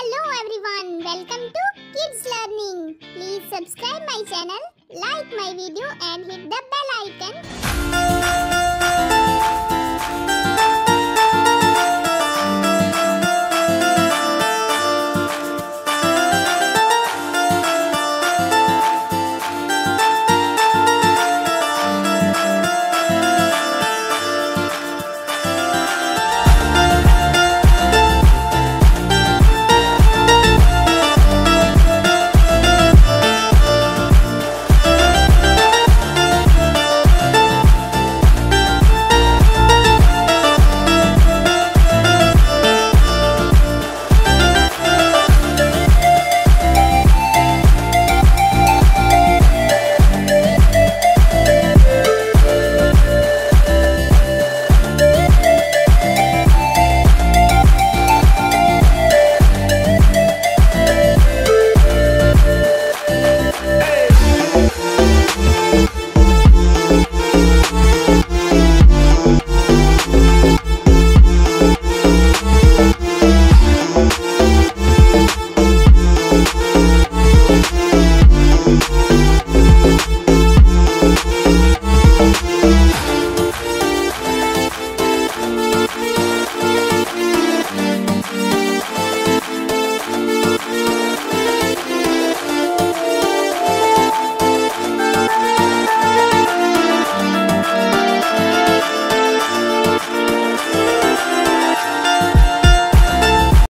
Hello everyone, welcome to Kids Learning. Please subscribe my channel, like my video and hit the bell icon